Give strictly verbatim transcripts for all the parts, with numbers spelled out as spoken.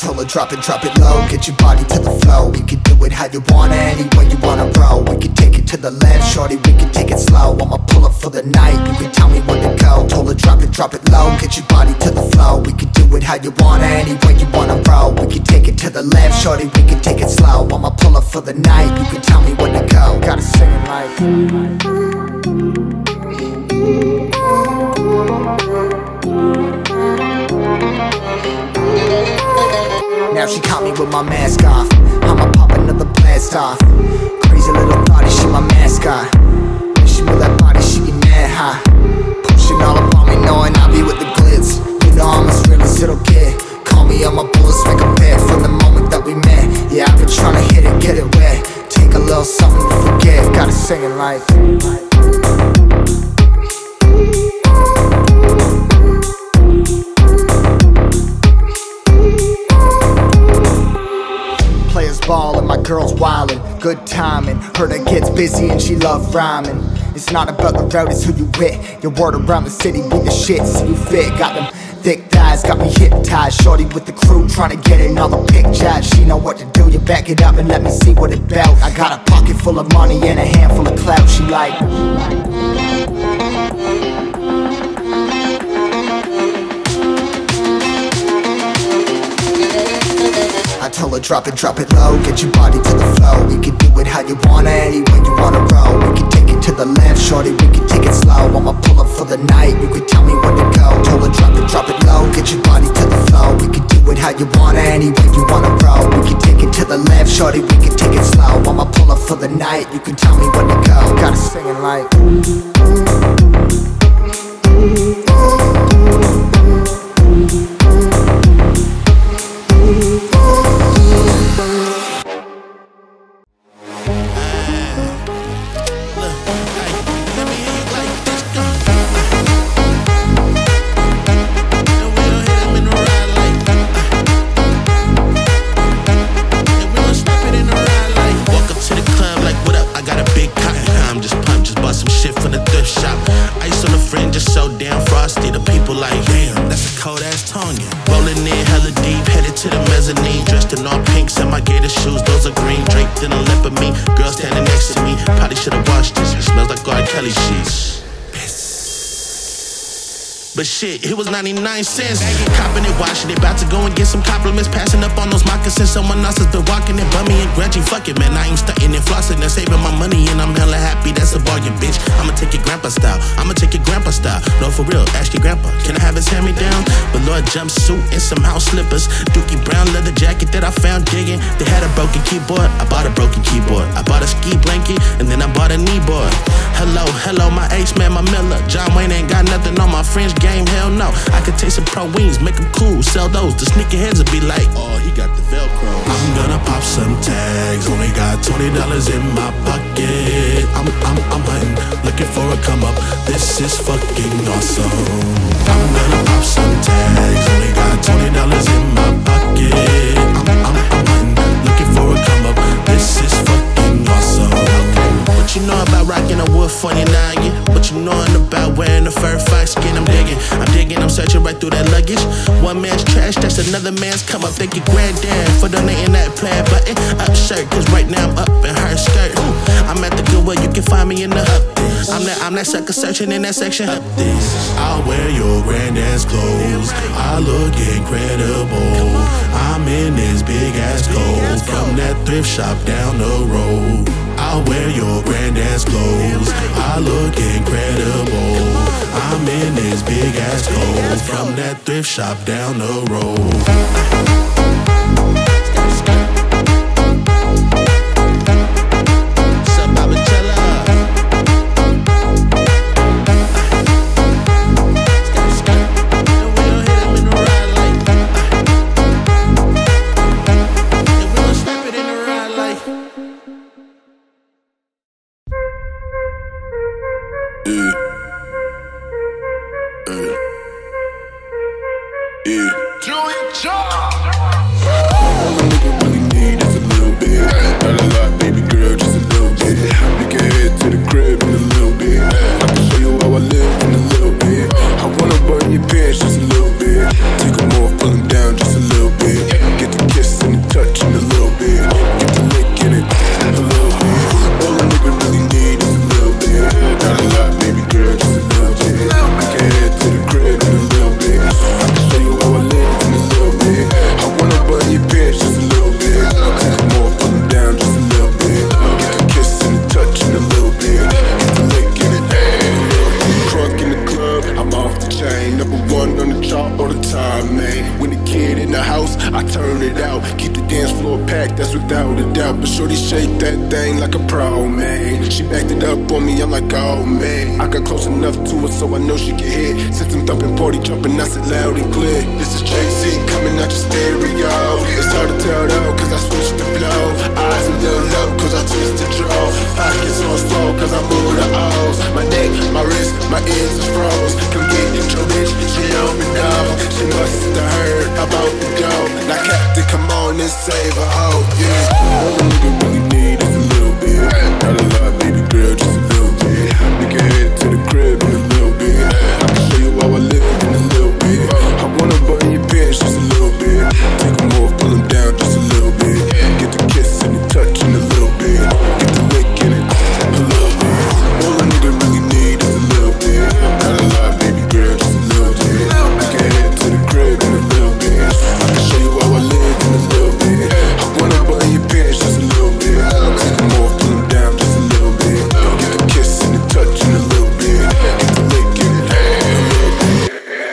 told her drop it, drop it low, get your body to the flow. We can do it how you wanna, any way you wanna roll. We can take it to the left, shorty, we can take it slow. I'ma pull up for the night, you can tell me when to go. Told her drop it, drop it low, get your body to the flow. We can do it how you wanna, any way you wanna roll. We can take it to the left, shorty, we can take it slow. I'ma pull up for the night, you can tell me when to go. Gotta sing it like now she caught me with my mask off. I'ma pop another blast off. Crazy little body, she my mascot. When she move that body, she be mad high. Pushing all up on me, knowing I be with the glitz. You know I'm as real as it'll get. Call me on my bullets, make a bet from the moment that we met. Yeah, I've been trying to hit it, get it wet. Take a little something to forget. Gotta sing it like ball and my girl's wildin', good timing. Heard her gets busy and she love rhyming. It's not about the road, it's who you with. Your word around the city, be the shit, see you fit. Got them thick thighs, got me hypnotized. Shorty with the crew, trying to get in all the pictures. She know what to do, you back it up and let me see what it bout. I got a pocket full of money and a handful of clout. She like I told her drop it, drop it low, get your body to the flow. We can do it how you wanna, any way you wanna roll. We can take it to the left, shorty, we can take it slow. I'ma pull up for the night, you can tell me when to go. Told her drop it, drop it low, get your body to the flow. We can do it how you wanna, any way you wanna roll. We can take it to the left, shorty, we can take it slow. I'ma pull up for the night, you can tell me when to go. Gotta sing it like but shit, it was ninety-nine cents. Copping it, washing it, about to go and get some compliments. Passing up on those moccasins, someone else has been walking it. Bummy and grudgy, fuck it, man. I ain't stunting and flossing and saving my money, and I'm hella happy, that's a bargain, bitch. I'ma take your grandpa style, I'ma take your grandpa style. No, for real, ask your grandpa, can I have his hand me down? Velour jumpsuit and some house slippers. Dookie brown leather jacket that I found digging. They had a broken keyboard, I bought a broken keyboard. I bought a ski blanket, and then I bought a kneeboard. Hello, hello, my ace man, my Miller. John Wayne ain't got nothing on my French game, hell no. I could take some pro wings, make them cool, sell those. The sneakerheads will be like, oh, he got the Velcro. I'm gonna pop some tags, only got twenty dollars in my pocket. I'm, I'm, I'm hunting, looking for a come up. This is fucking awesome. I'm gonna pop some tags, only got twenty dollars in my pocket. I'm, I'm, I'm hunting, looking for a come up. This is fucking awesome. What you know about rocking a wood forty-nine? What you knowin' about wearing a fur fox skin? I'm digging, I'm digging, I'm searching right through that luggage. One man's trash, that's another man's come up. Thank you, granddad, for donating that plaid button up shirt. Cause right now I'm up in her skirt. I'm at the Goodwill, you can find me in the up. I'm that, I'm that sucker searching in that section. Up this. I'll wear your granddad's clothes, I look incredible. I'm in this big ass coat from that thrift shop down the road. I'll wear your granddad's clothes, I look incredible. I'm in this big ass coat from that thrift shop down the road. Just a little bit. Take them off, pull them down just a little bit. Get the all the time, man. When the kid in the house, I turn it out. Keep the dance floor packed, that's without a doubt. But shorty shake that thing like a pro, man. She backed it up on me, I'm like, oh man. I got close enough to her so I know she can hit. Since I'm thumping, party jumping, I said loud and clear. This is Jay-Z coming out your stereo. It's hard to tell though, cause I switched the flow. Eyes a little low, cause I twist the draw. Pockets on slow, cause I move the O's. My neck, my wrist, my ears is froze. Come get your bitch, she on me now. She must have heard about the dough. Now Captain, come on and save her, oh yeah. All a nigga really need is a little bit. Not a lot, baby girl, just a little bit. We can head to the crib in a little bit. I can show you how I live in a little bit. I wanna button your pants just a little bit. Take them off, pull them down just a little bit. Get the kiss and the touch in a little bit. Get the lick in it a little bit. All a nigga really need is a little bit. Not a lot, baby girl, just a little bit. We can head to the crib in a little bit. I can show you how I live in a little bit. I wanna button your pants just a little bit. Take them off, pull them down just a little bit. Get the kiss and the touch in a little bit. Get the lick in it a little bit.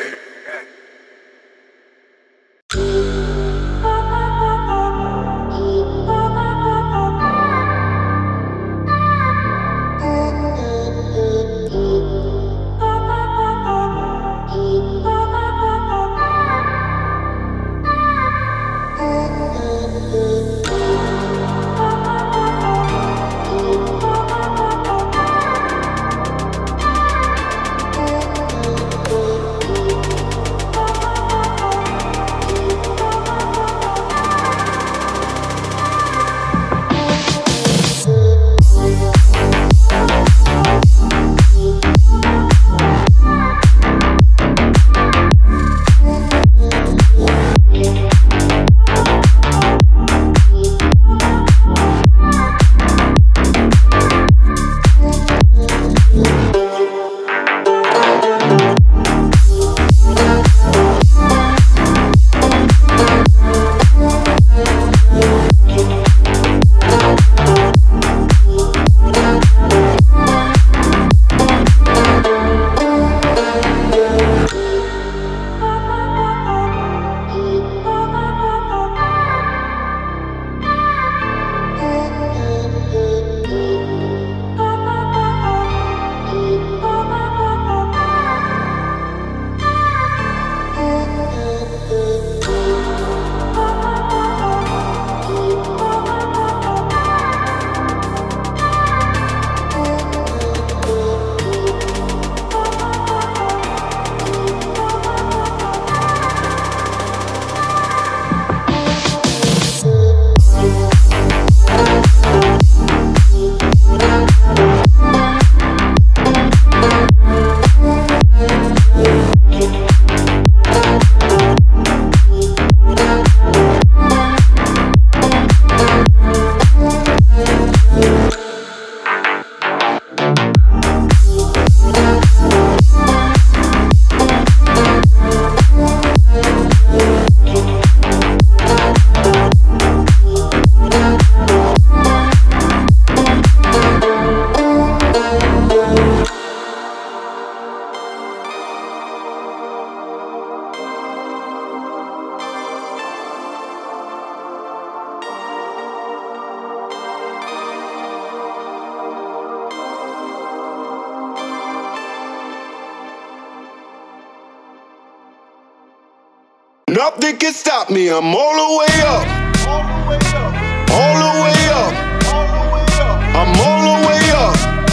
Nothing can stop me, I'm all the way up. All the way up. I'm all the way up.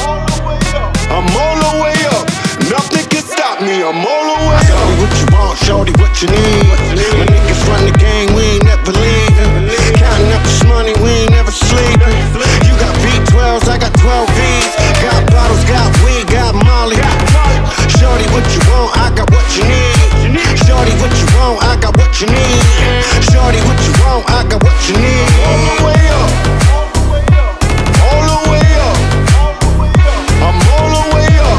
I'm all the way up. Nothing can stop me, I'm all the way up. Shorty, what you want, shorty, what you need? My niggas run the game, we ain't never leaving. Counting up this money, we ain't never sleeping. You got V twelves, I got twelve V's. Got bottles, got weed, got Molly. Shorty, what you want, I got what you need. Shorty, what you want, I got what you need. Shorty, what you want, I got what you need. All the way up. All the way up. I'm all the way up.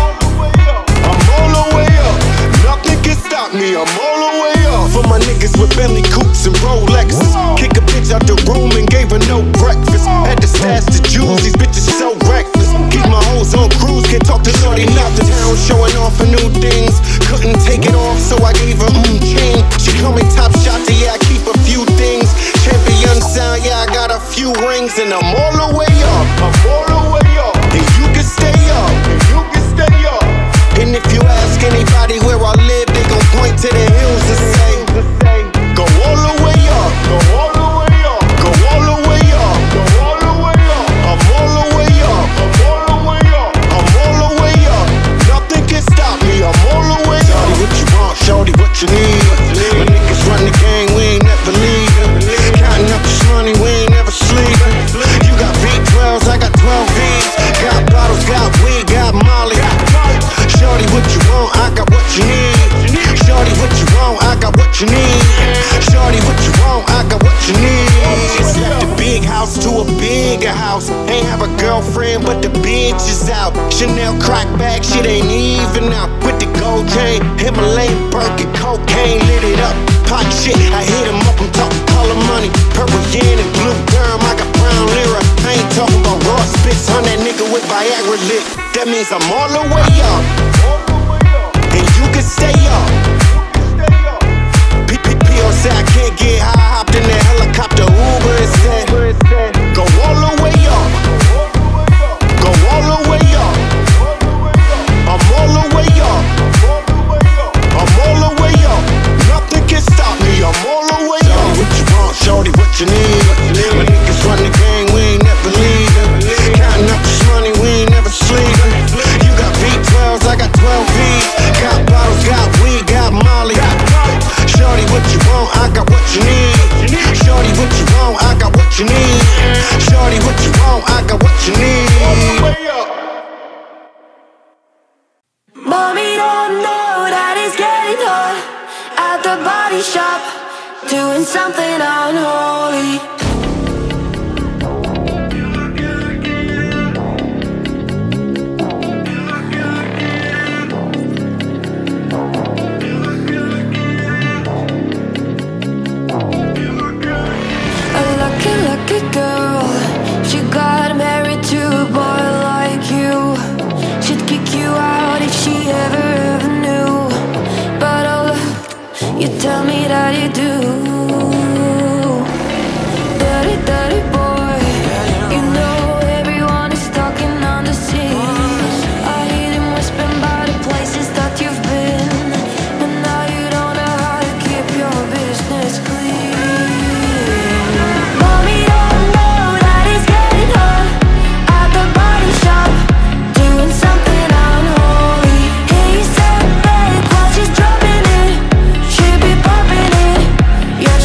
I'm all the way up. Nothing can stop me, I'm all the way up. For my niggas with Bentley Coupes and Rolexes. Kick a bitch out the room and gave her no breakfast. Had to stash the jewels, these bitches so reckless. Keep my hoes on cruise, can't talk to shorty nothing. Town showing off for new things, couldn't take it off. so I gave her mm chain. She call me top shot, yeah, I keep a few things. Champion sound, yeah, I got a few rings, and I'm all the way up. I'm all the way up. And you can stay up. And you can stay up. And if you ask anybody where I live, they gon' point to the hills and say, go all the way up. Go all the way up. Go all the way up. Go all the way up. I'm all the way up. I'm all the way up. I'm all the way up. Nothing can stop me. I'm all the way up. Shorty, what you want? Shorty, what you need? My niggas run the gang, we ain't never leave. Counting up this money, we ain't never sleep. You got V twelves, I got twelve V's. Got bottles, got weed, got Molly. Shorty, what you want? I got what you need. Shorty, what you want? I got what you need. Shorty, what you want? I got what you need. Just left the big house to a bigger house. Ain't have a girlfriend, but the bitch is out. Chanel crack bag, shit ain't even out. With the gold chain, Himalayan Birkin, cocaine, lit it up. Pot shit, I hit him up, I'm talking color money. Purple yen and blue germ, I got brown lira. I ain't talking about raw spits on that nigga with Viagra lit. That means I'm all the way up. And you can stay up. P O said I can't get high, hopped in that helicopter, Uber instead. Go all the way up. Go all the way up. I'm all the way up. I'm all the way up. Nothing can stop me, I'm all the way up. Shorty, what you want? Shorty, what you need? My niggas run the gang, we ain't never leave. Counting up this money, we ain't never sleep. You got V twelves, I got twelve V's. Got bottles, got weed, got Molly. Shorty, what you want? I got what you need. Shorty, what you want? I got what you need. Shorty, what you want? I got what you need. Mommy don't know that it's getting hot at the body shop, doing something unholy. A lucky, lucky girl, she got married to a boy like you. She'd kick you out if she ever, ever knew. But oh look, you tell me that you do. Dirty, dirty boy, you know everyone is talking on the scene. I hear them whispering about the places that you've been, but now you don't know how to keep your business clean. Mommy don't know that it's getting hot at the body shop, doing something unholy. He said, babe, while she's dropping it, she be popping it. Yeah,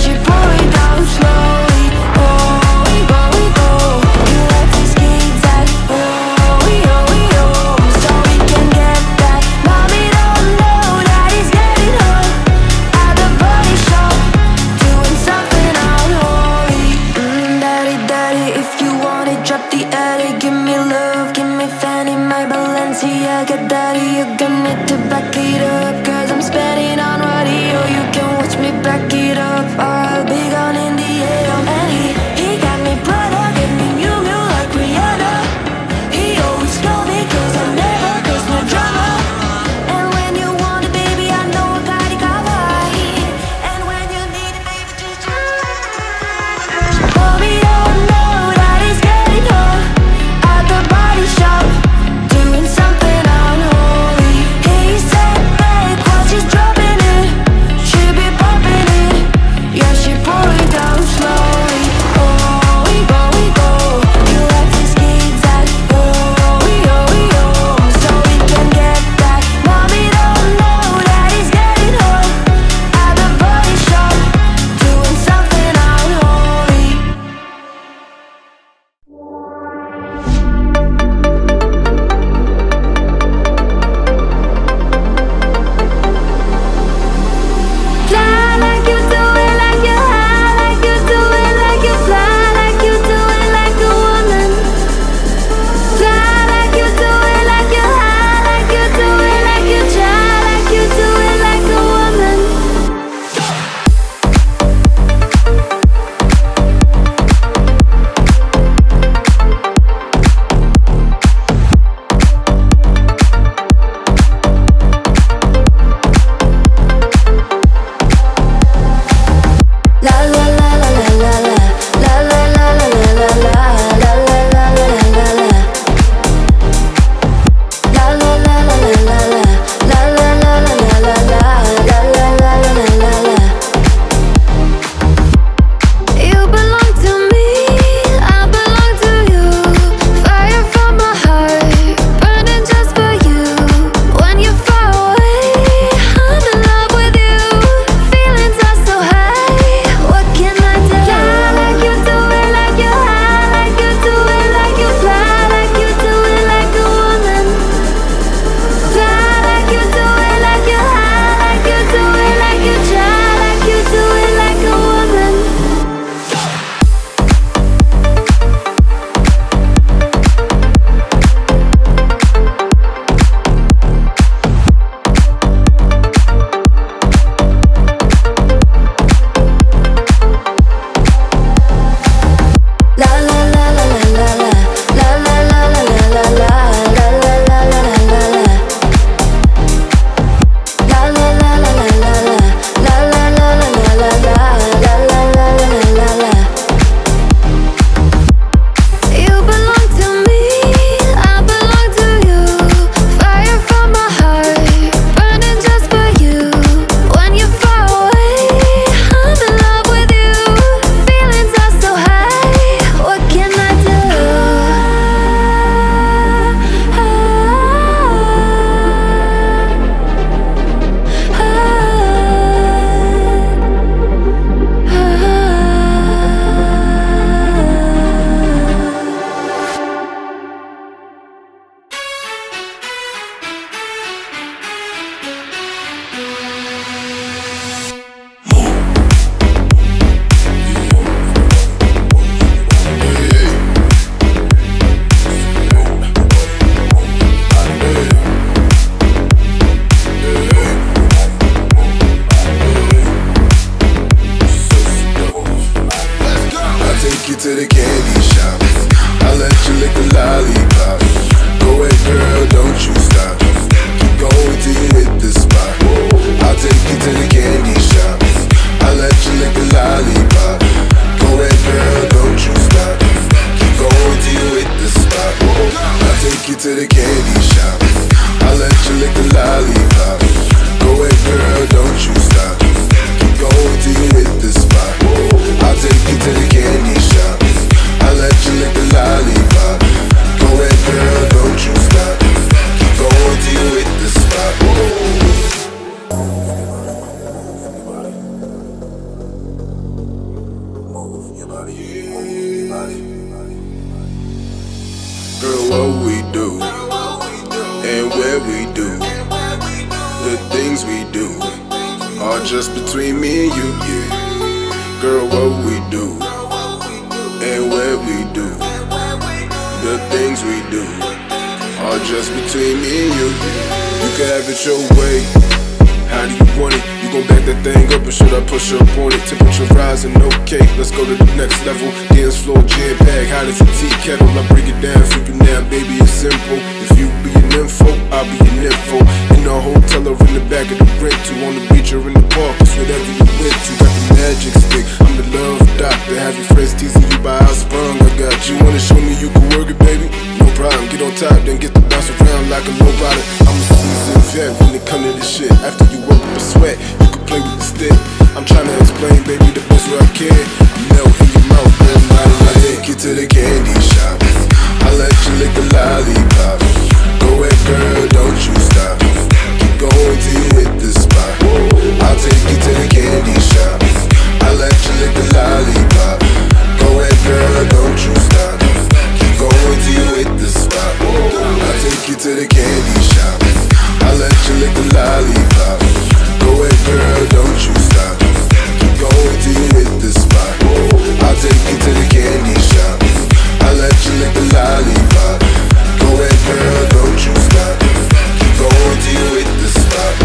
just between me and you, yeah. Girl, what we do, and where we do, the things we do, all just between me and you. You can have it your way. How do you want it? You gon' back that thing up, or should I push up on it? Temperature rising, okay, let's go to the next level. Dance floor, jam pack, hot as a tea kettle. I break it down for you now, baby, it's simple. If you be an info, I'll be an info. In the hotel or in the back of the rental, on the beach or in the park, it's whatever you went to. Got the magic stick, I'm the love doctor. Have your friends teasing you by how sprung I got you. Wanna show me you can work it, baby? No problem, get on top, then get to bounce around like a low rider. I'm a seasoned vet when it come to this shit. After you work up a sweat, you can play with the stick. I'm trying to explain, baby, the best way I can. Melt in your mouth, everybody. I take you to the candy shop. I let you lick the lollipop. Go ahead, girl, don't you stop. Keep going till you hit the spot. I'll take you to the candy shop. I let you lick the lollipop. Go ahead, girl, don't you stop. Keep going till you hit the spot. I'll take you to the candy shop. I let you lick the lollipop. Go ahead, girl, don't you stop. Keep going till you hit the spot. I'll take you to the candy shop. I let you lick the lollipop. Go ahead, girl, don't you stop. Keep going till you hit the spot.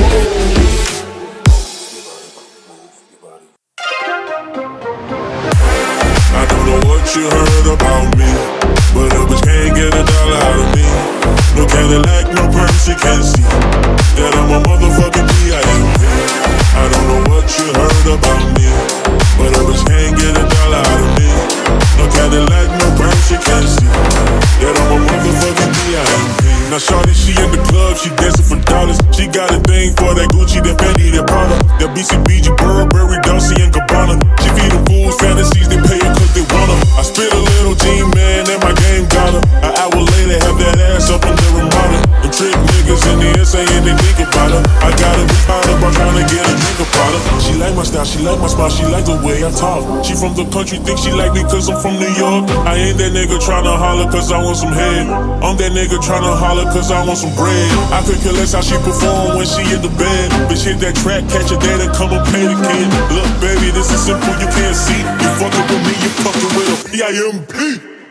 I don't know what you heard about me, but a bitch can't get a dollar out of me. No Cadillac, no perms, you can't see that I'm a motherfucking P I M P. I don't know what you heard about me, but a bitch can't get a dollar out of me. No Cadillac, no perms, you can't see that I'm a motherfucking P I M P. Now shawty, she in the club, she dancing for dollars. She got a thing for that Gucci, that Fendi, that Prada, that B C B G, Burberry, Dolce and Gabbana. She feed them fools fantasies, they pay her cause they want her. I spit a little G-man and my game got her. An hour later, have that ass up in the Ramada. The trick niggas in the air saying they think about her. I gotta be proud of her, trying to get a drink about her. She like my style, she like my smile, she like the way I talk. She from the country, think she like me cause I'm from New York. I ain't that nigga tryna holler cause I want some head. I'm that nigga tryna holler cause I want some bread. I could care less how she perform when she in the bed. Bitch hit that track, catch a date and come and pay the kid. Look baby, this is simple, you can't see. You fucking with me, you fucking with a P I M P.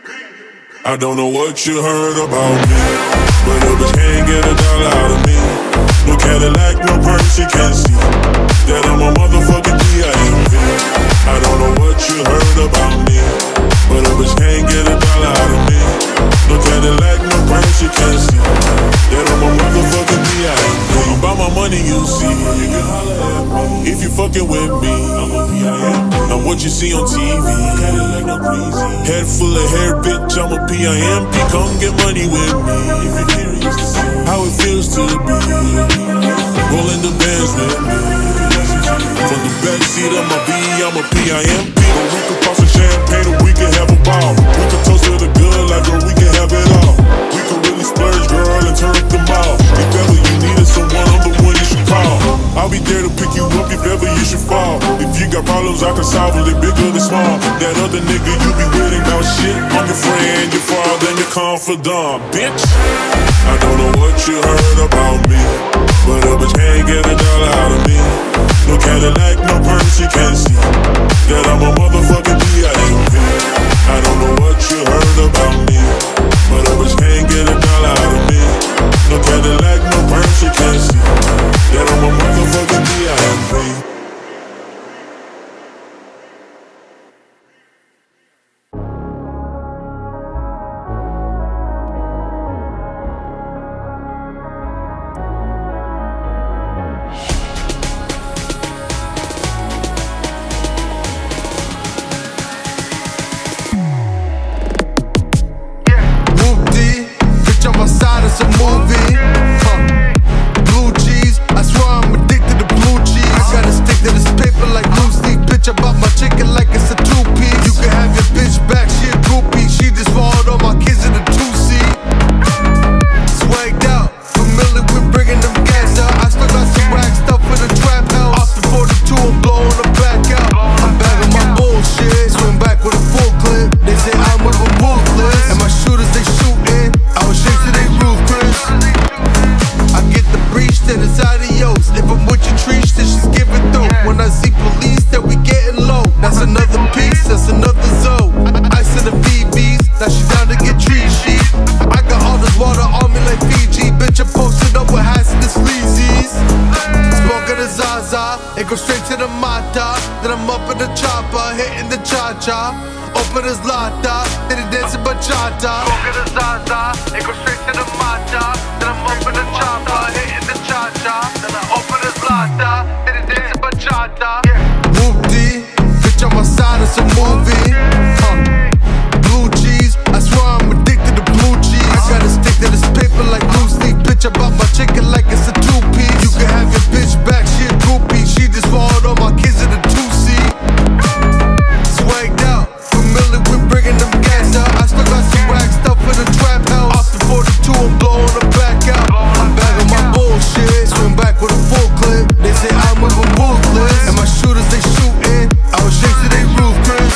I don't know what you heard about me, but a bitch can't get a dollar out of me. No Cadillac, no perms, she can't see that I'm a motherfucking P I M P. I don't know what you heard about me, but a bitch can't get a dollar out of me. No Cadillac, no perms, she can't see that I'm a motherfucking P I M P. About my money, you see, you can holler at me. If you fucking with me, I'm a P I M P. I'm what you see on T V, Cadillac, no breezy. Head full of hair, bitch, I'm a P I M P. Come get money with me, if you're curious to see how it feels to be rolling the bands with me. From the backseat of my V, I'm a P I M P. But we can pop some champagne and we can have a ball. We can toast to the good life, girl, we can have it all. We can really splurge, girl, and turn up the mall. If ever you needed someone, I'm the one you should call. I'll be there to pick you up if ever you should fall. If you got problems, I can solve them, they big or they small. That other nigga you be worrying about shit, I'm your friend, your father, and your confidant, bitch. I don't know what you heard about me, but a bitch can't get a dollar out of me. No Cadillac, no perms, she can't see that I'm a motherfucking P I M P. I don't know what you heard about me, but a bitch can't get a dollar out of me. No Cadillac, no perms, she can't see that I'm a motherfucking P I M P. Zaza and go straight to the Mata. Then I'm up in the chopper, hitting the cha-cha. Open his lata, then he dancing bachata. Go get the Zaza and go straight to the Mata. Then I'm up in the chopper, hitting the cha-cha. Then I open his lata, then he dancing bachata. Whoop-dee, bitch on my side, it's a movie. Huh. Blue cheese, I swear I'm addicted to blue cheese. I gotta stick to this paper like loose leaf. Bitch, I bought my chicken like it's a two-piece. You can have your bitch back, she a groupie. She just swallowed all my kids in a two-seat. Swagged out, familiar with bringing them gas out. I still got some rag stuff in the trap house. Off the forty-two, I'm blowing them back out. I'm back on my bullshit, swing back with a full clip. They say I'm moving ruthless, and my shooters they shooting. I was chasing they roof, Chris.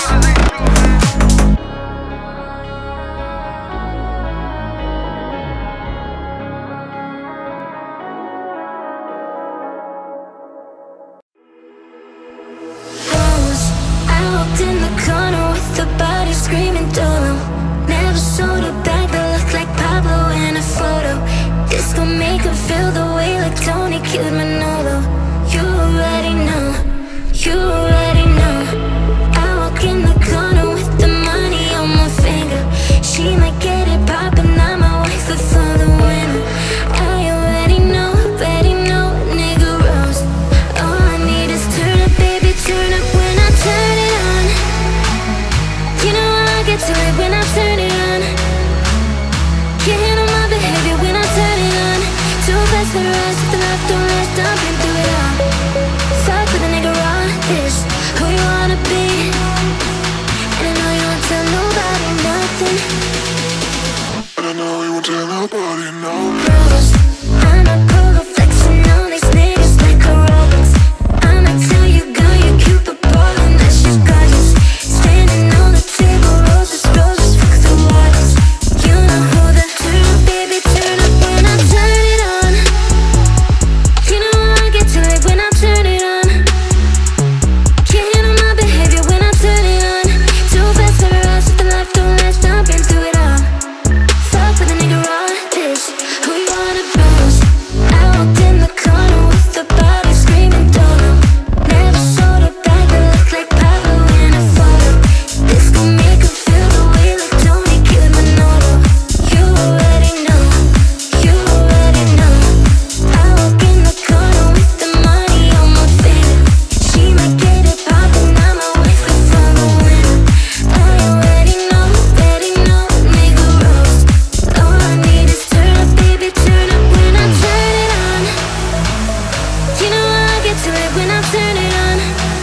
In the corner with the body screaming dolo. Never sold a bag that looked like Pablo in a photo. This gon' make her feel the way like Tony killed Manolo. You already know, you already know. I walk in the corner with the money on my finger. She might get it poppin', I'm my wife before the winter. I already know, already know, nigga rose. All I need is turn up, baby, turn up when I turn it on. You know I get to it when I turn it on. Can't handle my behavior when I turn it on. Too fast for the rest, if the left don't last, I've been through it all. Fuck with a nigga raw, this who you wanna be. And I know you won't tell nobody nothing. And I know you won't tell nobody no. Rose, I'm a polo flexing on these niggas like a Robux. I'ma tell you, girl, you cute but ballin', that shit gorgeous. Standing on the table, roses, roses, fuck the waters. You know who the turn up, baby, turn up when I turn it on. You know I get to it when I turn it on. Can't handle my behavior when I turn it on. Too fast for the rest, if the life don't last, I've been through it all. Fuck with a nigga raw, this who you wanna bruise. I walked in the corner with the body screaming dolo. Never sold a bag that looked like Pablo in a photo. This gon' make her feel the way like Tony killed Manolo. You already know, you already know. I walk in the corner with the money on my finger. She might get it poppin', I'm my wife before the winter. I already know, already know, nigga rose. All I need is turn up, baby, turn up when I turn it on. You know I get to it when I turn it on.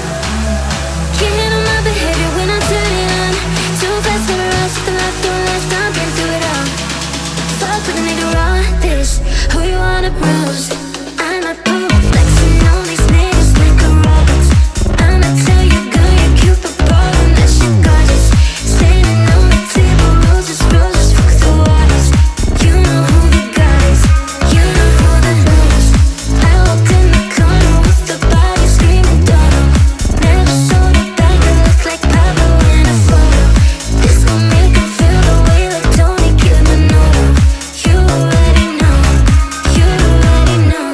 Can't handle my behavior when I turn it on. Too fast for the rest, if the life don't last, I've been through it all. Fuck with a nigga raw, this who you wanna bruise. I'm a polo flexing on these niggas like a Robux. I'ma tell you, girl, you cute but ballin', that shit gorgeous. Standing on the table, roses, roses, fuck the waters. You know who the guys, you know who the rose. I walked in the corner with the body screaming dolo. Never sold a bag that looked like Pablo in a photo. This gon' make her feel the way like Tony killed Manolo. You already know, you already know.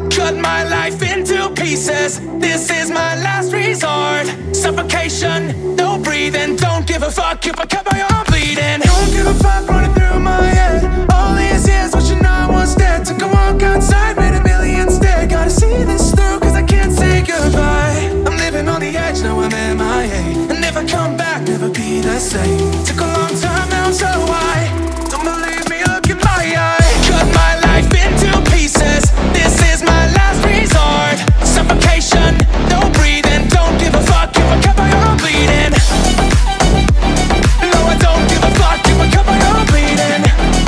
cut my life into pieces. This is my last resort. Suffocation, no breathing. Don't give a fuck if I cut my own bleeding. Don't give a fuck running through my head. All these years wishing I was dead. Took a walk outside, made a million instead. Gotta see this through cause I can't say goodbye. I'm living on the edge, now I'm M I A. And if I come back, never be the same. Took a long time, now I'm so high. Don't believe me, look in my eye. Cut my life into pieces. This is my last resort. Suffocation, no breathing. Don't give a fuck if I cut my own bleeding. No, I don't give a fuck if I cut my own bleeding.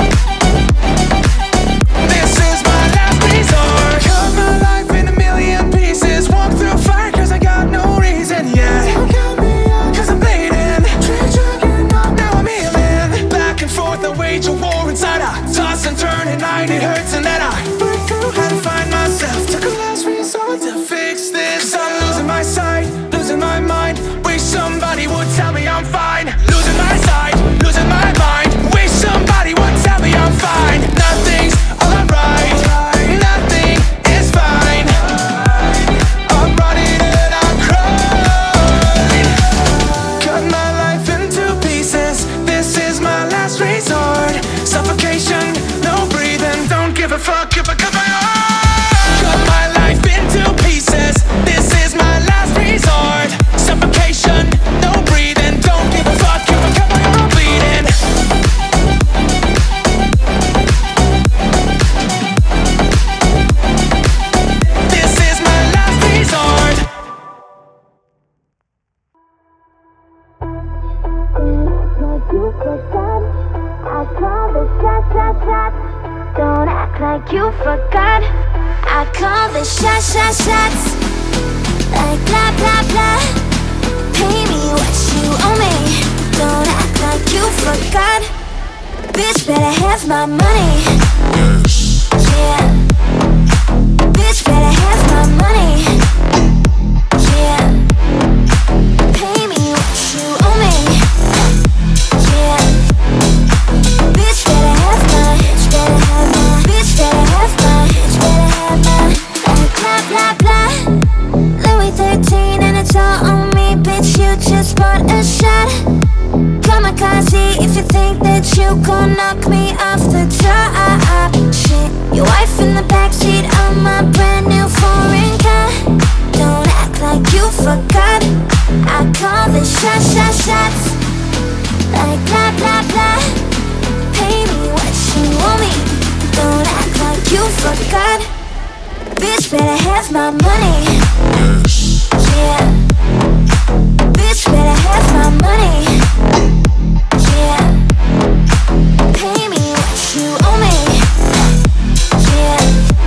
This is my last resort. Cut my life in a million pieces. Walk through fire cause I got no reason, yeah. Cause I'm bleeding. Now I'm healing. Back and forth I wage a war inside. I toss and turn at night, it hurts and then I break through how to find myself. Took a last resort to fix this. I'm losing my sight, losing my mind. Wish somebody would tell me I'm fine. Losing my sight, losing my mind. Wish somebody would tell me I'm fine. Nothing's alright, nothing is fine. I'm running and I'm crying. Cut my life into pieces. This is my last resort. Suffocation, no breathing. Don't give a fuck if I cut my own. Cut my life into pieces. This is my last resort. Suffocation, no breathing. Don't give a fuck if I cut my own bleeding. This is my last resort. Don't act like you forgot. I call the shot, shot, shots. Like blah, blah, blah. Pay me what you owe me. Don't act like you forgot. Bitch better have my money. Yeah. Bitch better have my money. Yeah. Pay me what you owe me. Yeah. Bitch better have my, bitch better have my, bitch better have my, bitch better have my. Like blah blah blah. Louis thirteen and it's all on me, bitch. You just bought a shot. Kamikaze if you think that you gon' knock me off the top. Shit, your wife in the backseat of my brand new foreign car. Don't act like you forgot. I call the shot, shot, shots. Like blah blah blah. Pay me what you owe me. Don't act like you forgot. Bitch better have my money. Yeah. Bitch better have my money. Yeah. Pay me what you owe me. Yeah.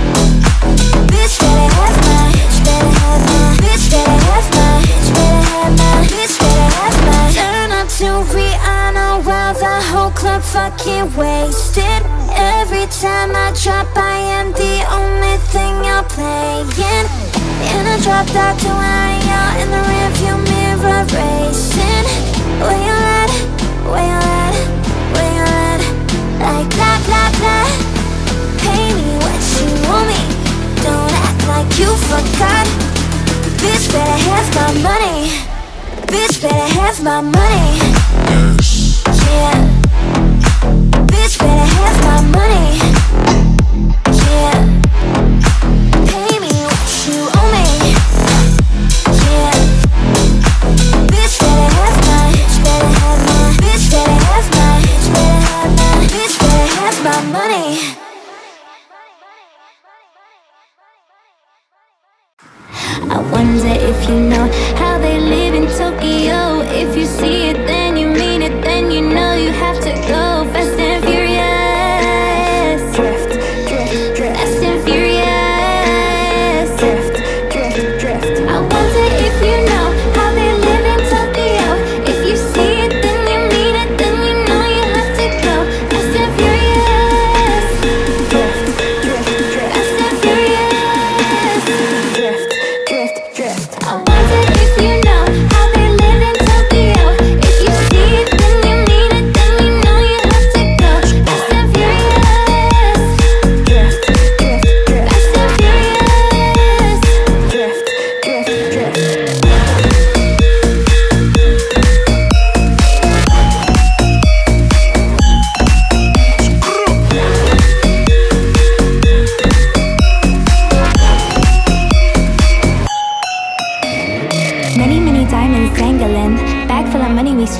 Bitch better have my, bitch better have my, bitch better have my, bitch better have my, bitch better have my. Turn up to Rihanna while the whole club fucking wasted. Every time I drop, I am the only thing you're playing. In a drop top to where you're in the rearview mirror racing. Where you at? Where you at? Where you at? Like blah blah blah. Pay me what you owe me. Don't act like you forgot. Bitch better have my money. Bitch better have my money. Yeah. Bitch better have my money. Yeah. Pay me what you owe me. Yeah. Bitch better have my, bitch better have my, bitch better have my, bitch better have my, bitch better have my money. I wonder if you know how they live in Tokyo. If you see it, then you mean it, then you know you have to go fast and furious. Drift, drift, drift. Fast and furious. Drift, drift, drift. I wonder if you know how they live in Tokyo. If you see it, then you mean it, then you know you have to go fast and furious. Drift, drift, drift. Fast and furious. Drift, drift, drift. I wonder if you know how they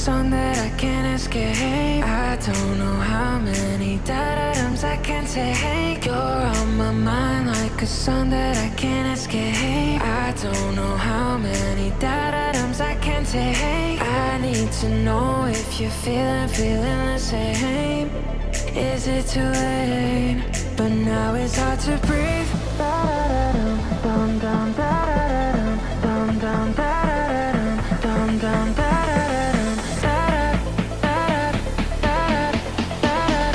song that I can't escape. I don't know how many da-da-dums I can take. You're on my mind like a song that I can't escape. I don't know how many da-da-dums I can take. I need to know if you're feeling, feeling the same. Is it too late? But now it's hard to breathe. Da-da-da-dum, dum dum da-da-da-dum, dum dum da-da-da-dum, dum dum da-da-da-dum, da-da, da-da, da-da,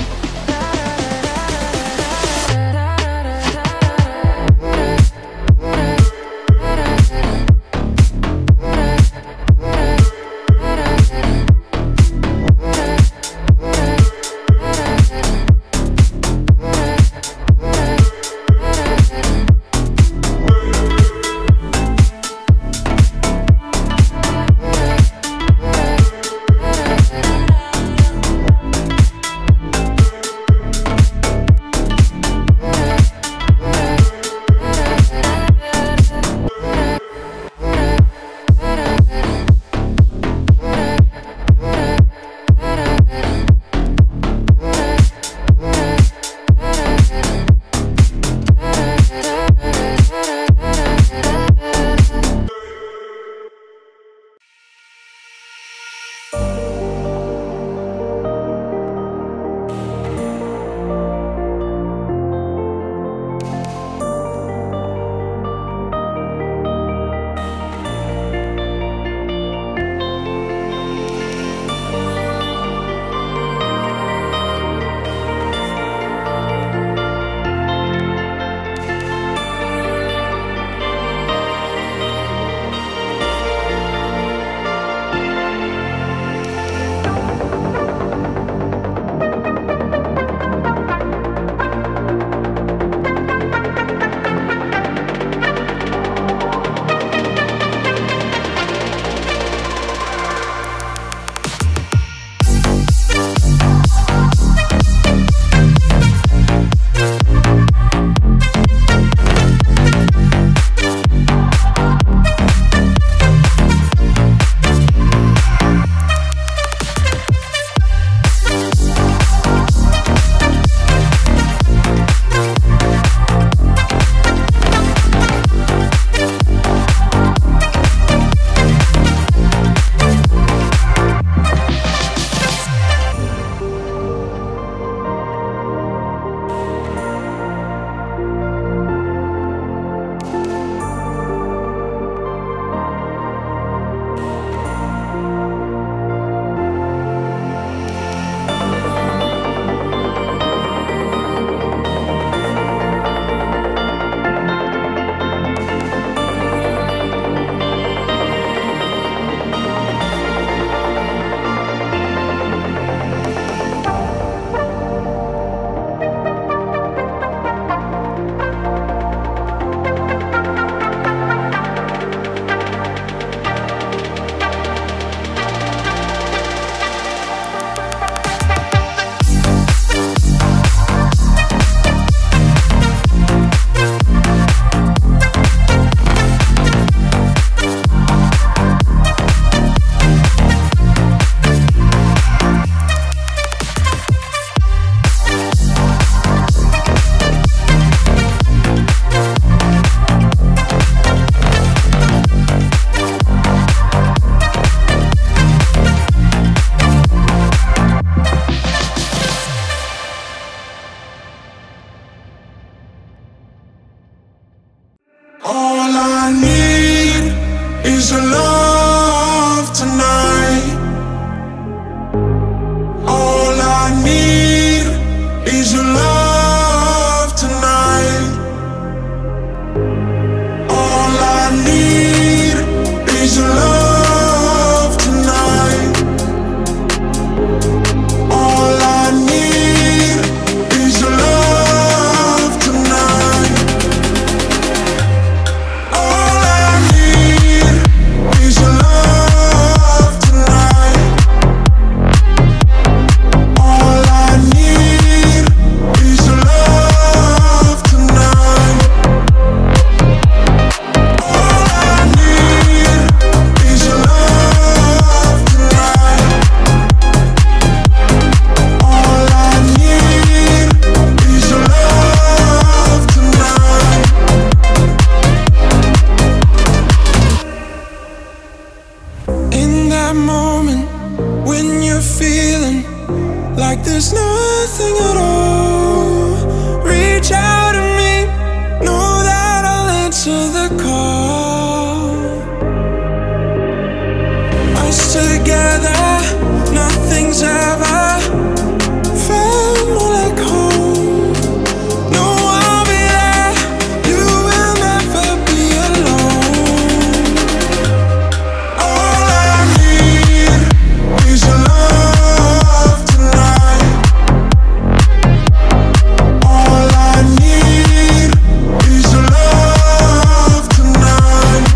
is your love tonight. All I need is your love tonight. All I need is your love tonight. All I need is your love tonight. All I things ever felt more like home. No, I'll be there. You will never be alone. All I need is your love tonight. All I need is your love tonight.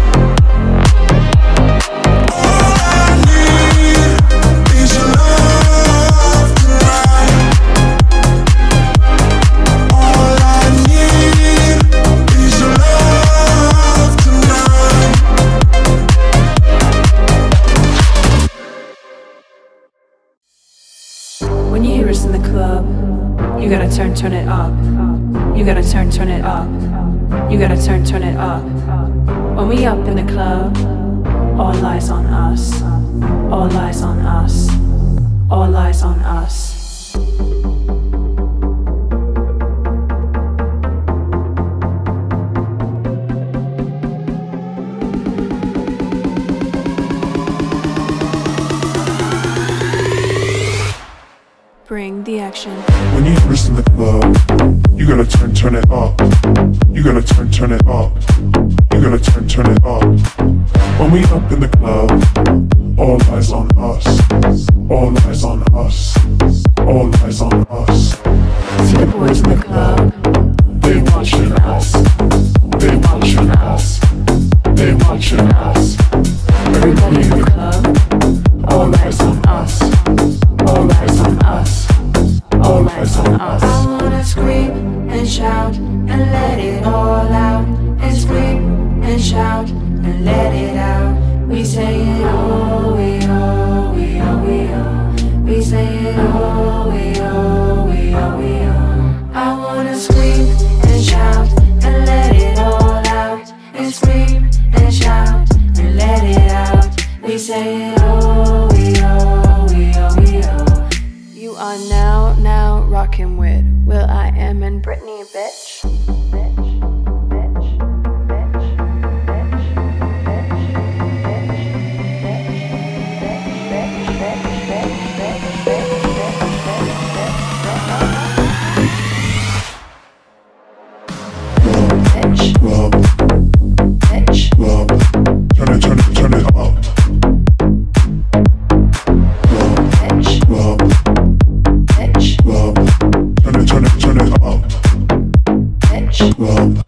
All I need is your love tonight. All I need is your love tonight. When you hear us in the club, you gotta turn, turn it up. You gotta turn, turn it up. You gotta turn, turn it up. When we up in the club, all eyes on us. All eyes on us. All eyes on us. Bring the action. When you hear us in the club, you gotta turn, turn it up. You gotta turn, turn it up. You gotta turn, turn it up. When we up in the club, all eyes on us. All eyes on us. All eyes on us. See the boys in the club, They watching us. They watching us. They watching us. everybody in the club, all eyes on us. All eyes on us. All eyes on us. I wanna scream and shout and let it all out. And scream and shout and let it out. We say it all, we all, we all, we all. We say it all, we all, we all, we all. I wanna scream and shout and let it all out. And scream and shout and let it out. We say it all, we all, we all, we all. You are now, now rocking with Will I Am and Britney, bitch. Bitch, bitch, bitch, bitch, Club, bitch, club. Turn it, turn it, turn it up. bitch, Club, bitch, club. Turn it, turn it, turn it up. bitch. Club.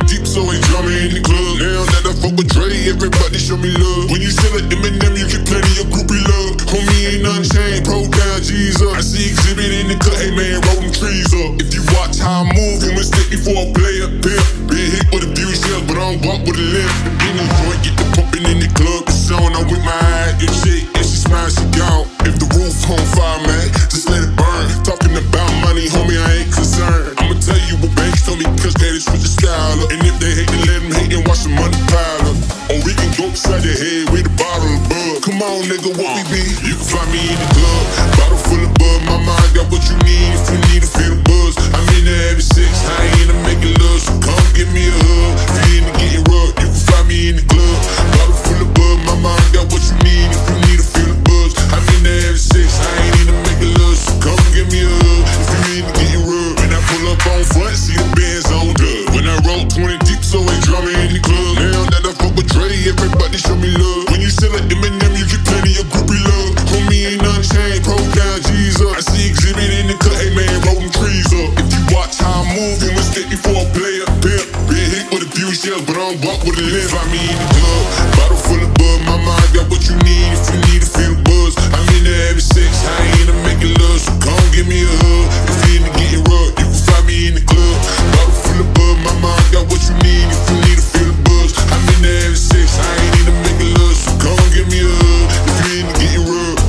deep, so ain't drama in the club. Now that I fuck with Dre, everybody show me love. When you sell it Eminem, you get plenty of groupie love. Homie ain't nothing changed, pro down, G's up. I see exhibit in the cut, hey man, roll them trees up. If you watch how I move, you mistake me for a player pimp. Been hit with a few shells, but I don't walk with a limp. In the joint, get the pumping in the club, it's on. I'm with my eyes, get shake, and she smile, she gone. If the roof on fire, man, just let it burn. Talking about money, homie, I ain't concerned. I'ma tell you what banks told me, cause they switch the style up. And if they hate, then let them hate and watch the money pile up. Or we can go upside the head with a bottle of bug. Come on, nigga, what we be? You can find me in the club, bottle full of bug. My mind got what you need if you need to feel the buzz. I'm in the having sex, I ain't into making love, so come give me a hug. If you into getting rough, you can find me in the club, bottle full of bug. My mind got what you need if you need to feel the buzz. I'm in the having sex, I ain't into making love, so come give me a hug. If you into getting rough, when I pull up on front, see the bands on dub. When I roll twenty deep, so ain't drama in the club. Now that I fuck with Dre, everybody show me love. When you sell it Eminem, you get plenty of groupie love. Homie ain't nothing changed, pro down, G's up. I see exhibit in the cut, hey man, roll them trees up. If you watch how I move, you mistake me for a player pimp. Been hit with a few shells, but I don't walk with a limp. Find me in the club, bottle full of bug. My mind got what you need if you need to feel the buzz. I'm in the having sex, I ain't into making love, so come give me a hug. If you into getting rough, you can find me in the club, bottle full of bug. My mind got what you need if you need to feel the buzz. I'm in the having sex, I ain't into making love, so come give me a hug. If you into getting rough.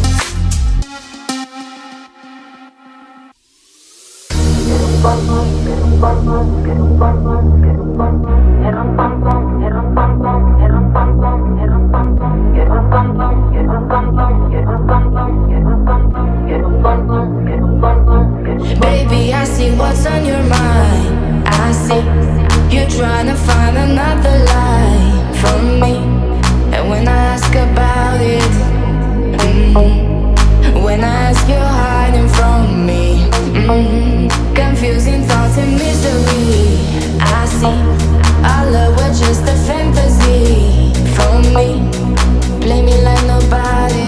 Baby, I see what's on your mind. I see you trying to find another lie from me. And when I ask about it, mm, when I ask, you're hiding from me. mm, Confusing thoughts and misery. I see our love was just a fantasy from me. Play me like nobody.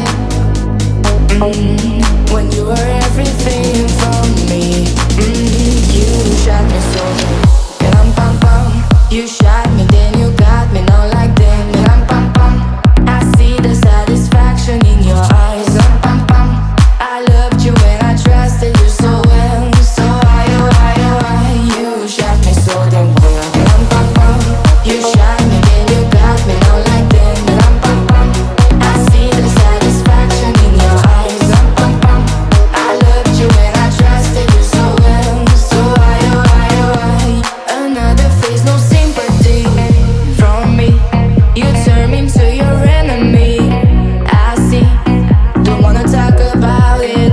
mm, When you were everything for me. mm, You shot me so ram pam pam. You shot me, then you got me, not like them. Ram pam pam. I see the satisfaction in your eyes. Ram pam pam. I loved you and I trusted you so well. So I, oh I, oh I. You shot me so damn well. Ram pam pam. You shot me, then you got me, not like them. Ram pam pam. I see the satisfaction in your eyes. Ram pam pam. I loved you and I trusted you so well. So I, oh I, oh I. Another face, no sympathy from me. You turn me to your enemy. I see, don't wanna talk about it.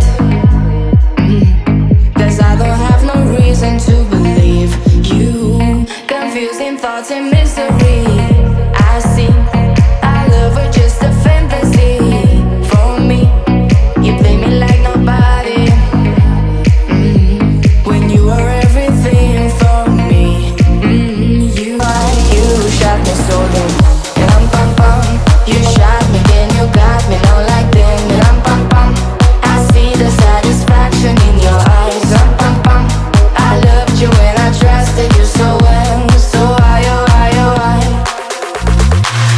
mm, Cause I don't have no reason to believe you. Confusing thoughts and misery. I see, our love was just a fantasy for me. You play me like nobody. mm, When you were everything for me. mm, You, you shot me so damn. Ram pam pam. You shot me, then you got me, not like them. Ram pam pam. I see the satisfaction in your eyes. Ram pam pam. I loved you and I trusted you so well. So I, oh I, oh I.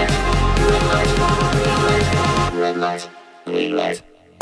Red light, green light.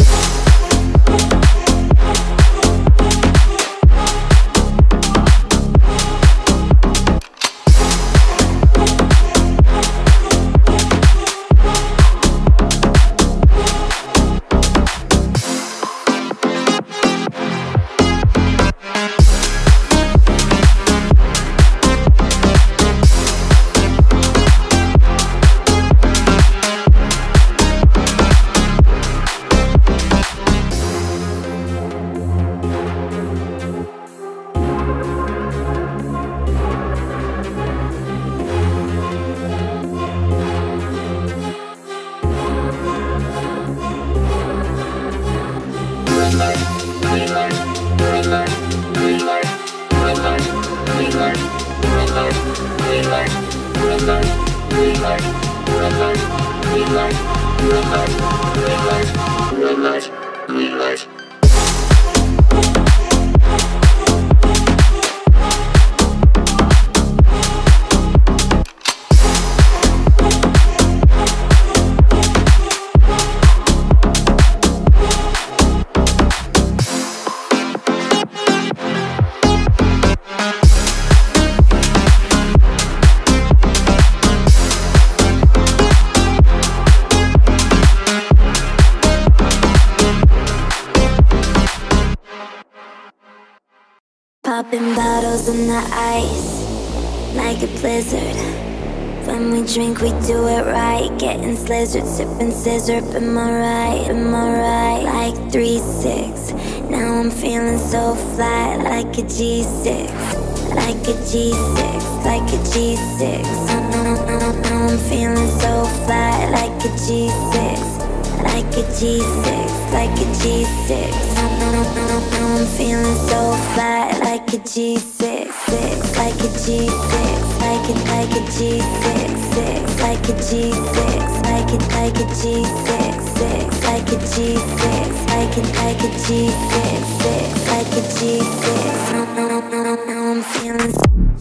Popping bottles in the ice, like a blizzard. When we drink, we do it right. Getting slizzard, sipping scissor. Am I right? Am I right? Like three six. Now I'm feeling so fly, like a G six. Like a G six, like a G six. Now I'm feeling so fly, like a G six. Like a G six, like a G six. Now I'm feeling so fly, like a G six, six, like a G six, like it, like a G six, six, like a G six, like it, like a G six, six, like a G six, like it, like a G six, six, like a G six. Now, now, now, now I'm feeling.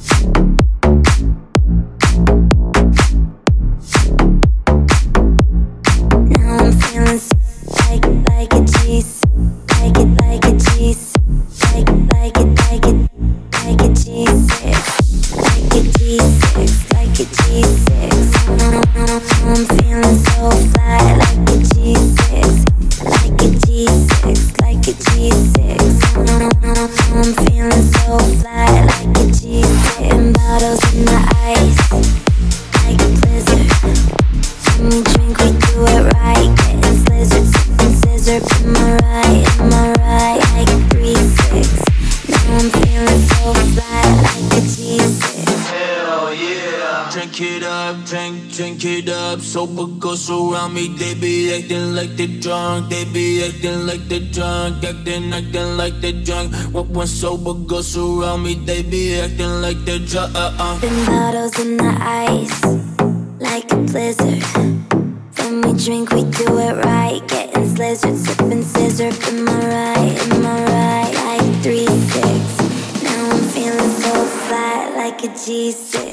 Sober girls around me, they be acting like they drunk. They be acting like they drunk, acting, acting like they drunk. When sober girls around me, they be acting like they drunk. Popping bottles in the ice, like a blizzard. When we drink, we do it right. Getting slizzard, sipping scissor. Am I right? Am I right? Like three six. Now I'm feeling so fly, like a G six.